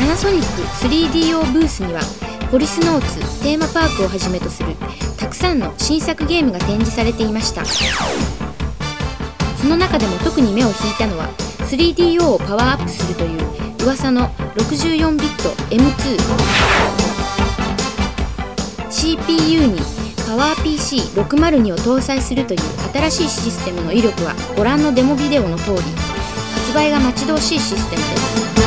パナソニック 3DO ブースにはポリスノーツテーマパークをはじめとするたくさんの新作ゲームが展示されていました。その中でも特に目を引いたのは 3DO をパワーアップするという噂の64ビット M2 CPU にパワー PC602 を搭載するという新しいシステムの威力はご覧のデモビデオの通り発売が待ち遠しいシステムです。